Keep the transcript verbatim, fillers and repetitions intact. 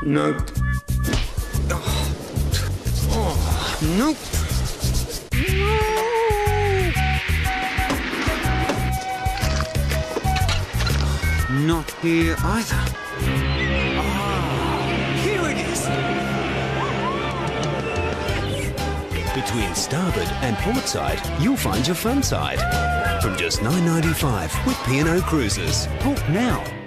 Nope. Oh, oh, nope. Not here either. Ah, here it is. Between starboard and port side, you'll find your fun side. From just nine ninety-five with P and O Cruises. Book now.